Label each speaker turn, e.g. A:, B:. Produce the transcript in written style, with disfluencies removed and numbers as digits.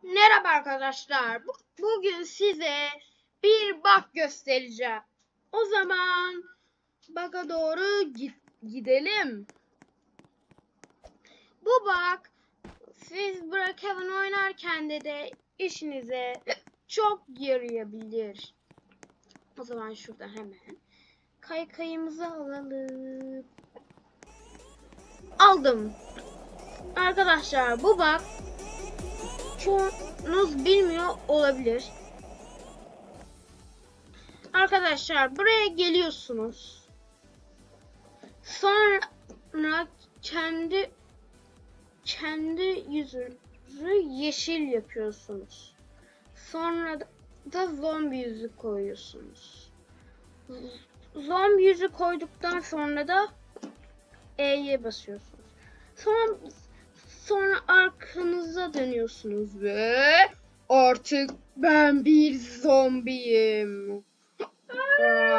A: Merhaba arkadaşlar. Bugün size bir bug göstereceğim. O zaman bug'a doğru gidelim. Bu bug siz Brookhaven oynarken de işinize çok yarayabilir. O zaman şuradan hemen kaykayımızı alalım. Aldım. Arkadaşlar bu bug çoğunuz bilmiyor olabilir. Arkadaşlar buraya geliyorsunuz. Sonra kendi yüzünüzü yeşil yapıyorsunuz. Sonra da zombi yüzü koyuyorsunuz. Zombi yüzü koyduktan sonra da E'ye basıyorsunuz. Sonra arkanıza dönüyorsunuz ve artık ben bir zombiyim.